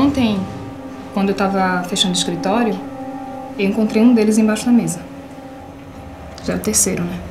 ontem, quando eu tava fechando o escritório, eu encontrei um deles embaixo da mesa. Já é o terceiro, né?